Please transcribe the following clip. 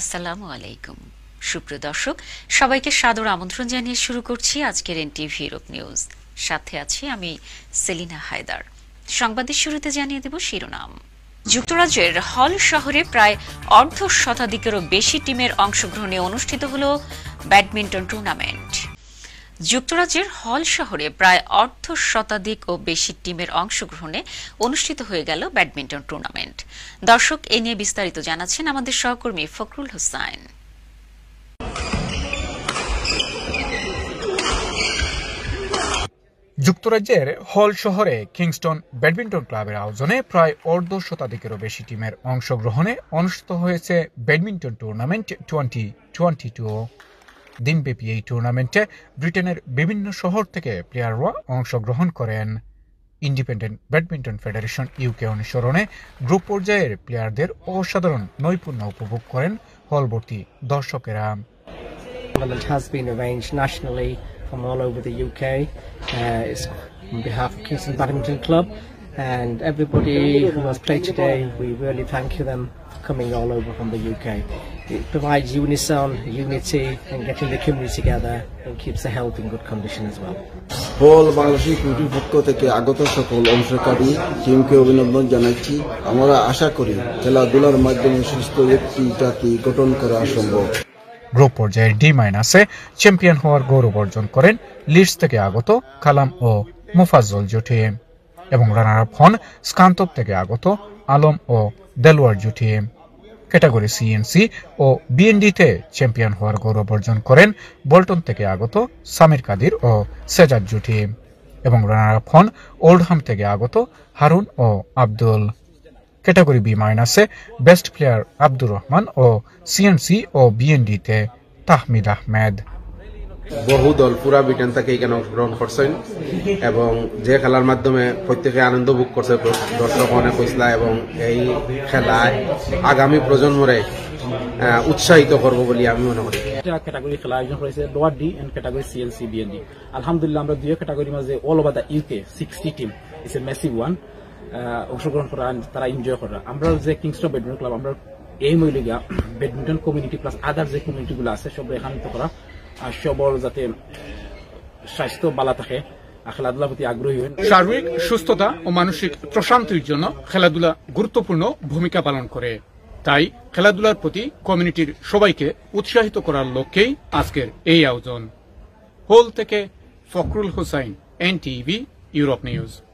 আসসালামু আলাইকুম সুপ্রিয় দর্শক সবাইকে সাদর আমন্ত্রণ জানিয়ে শুরু করছি আজকের এনটিভি ইউরোপ নিউজ সাথে আছি আমি সেলিনা হায়দার সংবাদের শুরুতে জানিয়ে দেব শিরোনাম যুক্তরাজ্যের হল শহরে প্রায় অর্ধ শতাধিকেরও বেশি টিমের অংশগ্রহণে অনুষ্ঠিত হলো ব্যাডমিন্টন টুর্নামেন্ট যুক্তরাজ্যের হল শহরে প্রায় অর্ধ শতাধিক ও বেশি টিমের অংশগ্রহণে অনুষ্ঠিত হয়ে গেল ব্যাডমিন্টন টুর্নামেন্ট দর্শক এ নিয়ে বিস্তারিত জানাচ্ছেন আমাদের সহকর্মী ফখরুল হোসাইন যুক্তরাজ্যের হল শহরে কিংস্টন ব্যাডমিন্টন ক্লাবের আয়োজনে প্রায় অর্ধ শতাধিকেরও বেশি টিমের অংশগ্রহণে অনুষ্ঠিত হয়েছে ব্যাডমিন্টন টুর্নামেন্ট 2022 দিনব্যাপী এই টুর্নামেন্টে ব্রিটেনের বিভিন্ন শহর থেকে প্লেয়াররা অংশগ্রহণ করেন ইন্ডিপেন্ডেন্ট ব্যাডমিন্টন ফেডারেশন ইউকে অনুসরণে গ্রুপ পর্যায়ের প্লেয়ারদের অসাধারণ নৈপুণ্য উপভোগ করেন হলভর্তি দর্শকেরা from all over the UK. It's on behalf of Kingston Badminton Club and everybody who has played today, we really thank them for coming all over from the UK. It provides unison, unity and getting the community together and keeps the health in good condition as well. হল বাংলাদেশি কমিটির পক্ষ থেকে আগত সকল অংশগ্রহণকারী টিমকে অভিনন্দন জানাচ্ছি আমরা আশা করি খেলাধুলার মাধ্যমে সুস্থ একটি জাতি গঠন করা সম্ভব গ্রুপ পর্যায়ের ডি-এ চ্যাম্পিয়ন হওয়ার গৌরব অর্জন করেন লিডস থেকে আগত কালাম ও মুফাজ্জল জুটি এবং রানার আপ হন স্কান্তব থেকে আগত আলম ও দেলওয়ার জুটি ক্যাটাগরি সিএনসি ও বিএনডিতে চ্যাম্পিয়ন হওয়ার গৌরব অর্জন করেন বল্টন থেকে আগত সামির কাদির ও সেজাদ জুটি এবং রানার আপ হন ওল্ডহাম থেকে আগত হারুন ও আব্দুল ক্যাটাগরি বি-এ বেস্ট প্লেয়ার আব্দুর রহমান ও সিএনসি ও বিএনডিতে তাহমিদ আহমেদ বহু দল পুরা ব্রিটেন থেকে এখানে অংশগ্রহণ করছেন এবং যে খেলার মাধ্যমে প্রত্যেকে আনন্দ ভোগ করছে দর্শক অনেক হয়েছিল এবং এই খেলায় আগামী প্রজন্মরে উৎসাহিত করবো বলে আমি মনে করি ক্যাটাগরি খেলা আয়োজন করেছে lower D and category CNC BND আলহামদুলিল্লাহ আমরা দুই ক্যাটাগরির মাঝে all over the UK 60 team it's a massive one অংশগ্রহণ করা তারা এনজয় করা আমরা যে কিংস্টন ব্যাডমিন্টন ক্লাব আমরা এই মহিলা ব্যাডমিন্টন কমিউনিটি প্লাস আদার যে কমিউনিটি গুলো আছে সব এখানে করা আর সবর যাতে স্বাস্থ্য ভালো থাকে খেলাধুলার প্রতি আগ্রহী হয় শারীরিক সুস্থতা ও মানসিক প্রশান্তির জন্য খেলাধুলা গুরুত্বপূর্ণ ভূমিকা পালন করে তাই খেলাধুলার প্রতি কমিউনিটির সবাইকে উৎসাহিত করার লক্ষ্যেই আজকের এই আয়োজন হোল থেকে Fakhrul Hossain NTV Europe news